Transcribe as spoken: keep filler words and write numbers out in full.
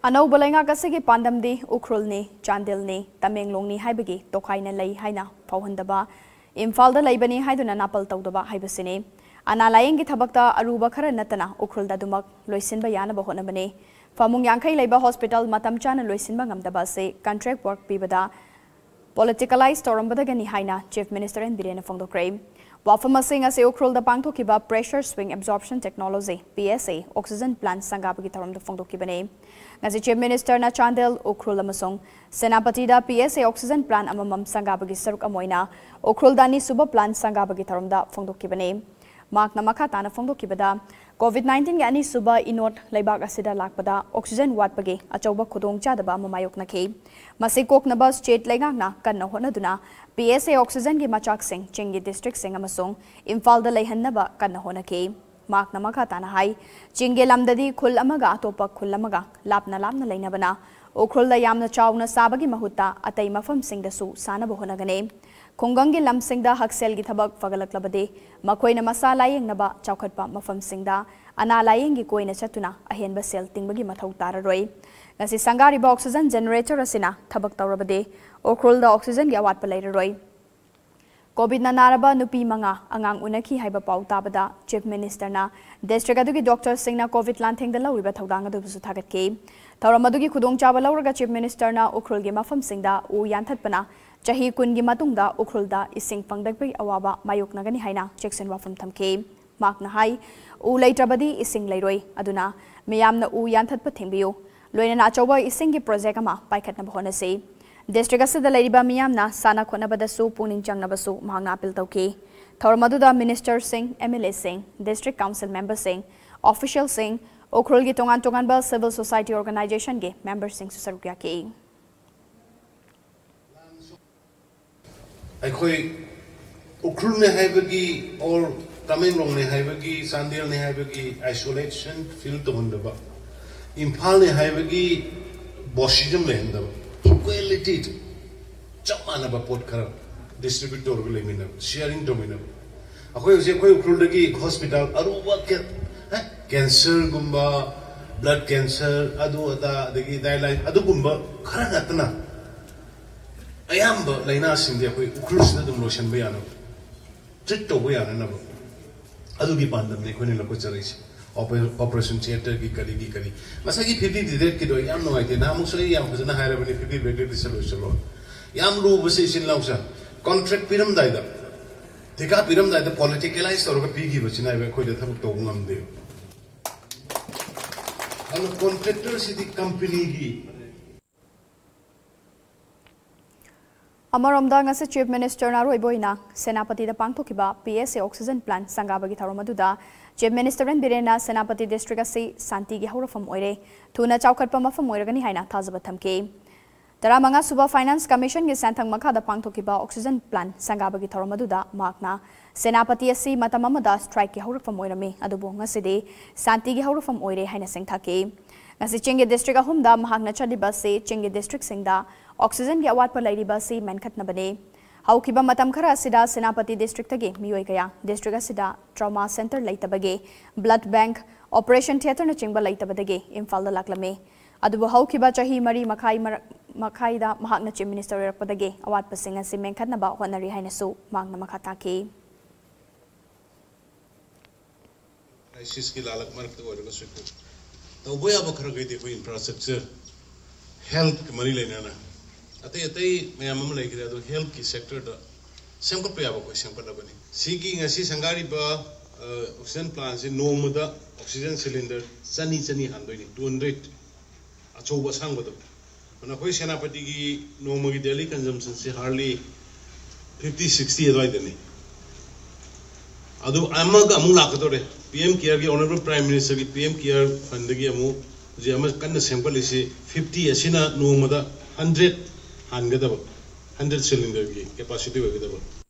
अनौब लेंगाकसगी पांडमदी उख्रुलनी चांदिलनी तमेंगलोंगनी हाइबगी तोखाइना लई हाइना फावहंदबा इम्फाल दा लैबनी हाइदुना नापल तौदबा हाइबसिने अना लायेंगी थबकता अरुबा खरा नतना उख्रुलदा दुमक लोइसिनबा यानबा होनबने फामुंग यांखै लैबा हॉस्पिटल मतम चाना लोइसिनबा ngamdaba से कॉन्ट्रैक्ट वर्क पीबदा पॉलिटिकलाइज तौरंबदगनी हाइना चीफ मिनिस्टर एन बिरेन फोंदोक्रे वाफम असिंग असे उख्रुलदा पांगथोकिबा pressure swing absorption technology P S A oxygen plant संगाबगी तौरंदा फोंदोकिबने ngasi chief minister na Chandel Ukhrul अमसोंग सेनापति दा P S A oxygen plant अममम संगाबगी सरुक अमोइना उख्रुल दानी सुब प्लांट संगाबगी तौरंदा फोंदोकिबने मार्क नमखा ताना फोंदोकिबदा कोविड नाइनटीन के अनी सुब इनोट लेबाक असिदा लाकपदा ऑक्सीजन वाटपगे अचौबा खुदोंग चादबा ममायोकनखे मसे कोकनबा स्टेट लेगांगना कन्ना होनदुना P S A ऑक्सीजन के मचाक सिंह चिंगी डिस्ट्रिक्ट सिंह अमसोंग इम्फाल दा लेहन्नबा कन्ना होनखे मार्क नमखा ताना हाई चिंगे लमददी खुल अमगा अतोपा खुल अमगा लापना लापना लेनबना उख्रुलदा यामना चावना साबगी महुत्ता अतै मफम सिंहदसु सानब होनगने खुंगंगी लमसिंगदा हक्सेलगी थबक फगलक्लबदे मखोइना मसा लायेंगनबा चौखटपा मफम सिंहदा अना लायेंगी कोइना चतुना अहेनबा सेल तिंगबगी मथौ ताररोय ngasi sanggariba oxygen generator asina thabak tawrabade ukhulda oxygen gi awatpa leiraroi covid na naraba nupi manga angang unaki haiba pau tabada chief minister na district adugi doctor singna covid lantheng da lawriba thodang adu su thagat ke tawramadugi khudong chaba lawraga chief minister na ukhul gi mafam singda u yanthatpana chahi kun gi matungda ukhulda ising pangdakbi awaba mayoknagani haina checkson wafam thamke makna hai u leitrabadi ising leiroi aduna miyamna u yanthatpa thengbiyo लोइना अचौबा इसिंग project अमा पाइखटना होनसे district असिदा लैरिबा मियामना साना खोनबदसु पुनिंग चंगनबसु महंगा appeal तौके थौरमदुदा minister Singh M L A Singh district council member Singh official Singh Ukhrul की तोंगान तोंगानबा सिविल सोसाइटी ऑर्गेनाइजेशन के मेंबर सिंह सुसरुकिया के अखोई उख्रुल ने हाइबगी और तमेंगलोंग ने हाइबगी सांदेल ने हाइबगी आइसोलेशन फील तोंदबा इम्फाल ने हाइबगी बॉसिजम लेंदब इक्वालिटी चमाना पोट खर डिस्ट्रीब्यूट तौर लेमिन शेयरिंग तौमिन अखोई उसे कोई उख्रुलदगी हॉस्पिटल अरुबा के कैंसर गुम्बा ब्लड कैंसर अदु अदा दगी डायलाइट अदु गुम्बा खर नतना अयाम लाइना सिंदे कोई उख्रुलसना दुम लोशन बयानो ट्रीट तो बयानो नब अदुगी पांदम ने कोने लको चरैसी ऑपरेशन थिएटर की करी की करी मसा की फिफ्टी डिडेट की दो याम नो आइते ना मुसो याम फजना हायरा बनी फिफ्टी बेटेड दिसलो चलो याम लो बसे सिन लाउसा कॉन्ट्रैक्ट पिरम दाइदा थिका पिरम दाइदा पॉलिटिकलाइज तौर का पीगी बचिना बे खोइ थबक तो ngam दे अन कॉन्ट्रैक्टर सिटी कंपनी की अमरमदा ngasi chief minister na roiboina senapati da pangthokiba P S A oxygen plant sangabagi tharomaduda chief minister en birena senapati district asi santi gi haurafam oire thuna chawkhatpa mafam oiragani haina thajaba thamke taramanga suba finance commission gi santhang makha da pangthokiba oxygen plant sangabagi tharomaduda makna senapati asi matamamada strike gi haurafam oirame adubo ngaside santi gi haurafam oire haina sengthake ngasi Chinggi district ahumda mahakna chaliba se Chinggi district singda oxygen gi awat pa lairiba se menkhatna bane haukiba matam khara asida senapati district ge miyoi kaya district asida trauma center laitabage blood bank operation theater na chingba laitabadage imphal da laklame adubu haukiba chahi mari makhai makhai da mahakna chief minister rakpadage awat pa singa se menkhatna ba honari haina su mangna makhata ke crisis ki lalak mark to wala su तो वो अब खर गई देखो infrastructure health के मरी लेना ना अतः अतः मैं आमम लेके जाता हूँ हेल्थ की सेक्टर दा सेम कर पे अब कोई सेम करना बने सीकी ngasi संगारी बा ऑक्सीजन प्लांट से नोमदा ऑक्सीजन सिलेंडर चनी चनी हांदोई नि two hundred अचौबा सांग बदो मना कोई सेनापति की नोम की डेली कंजम्पशन से हार्डली fifty sixty अदवाई देने अदु अमग अमु लाकतोरे P M केयर की ऑनरेबल प्राइम मिनिस्टर की P M केयर फंड की अमु जे अमस कन्न सैंपल इसे fifty असिना नोमदा one hundred हानगदब one hundred सिलेंडर की कैपेसिटी होगदब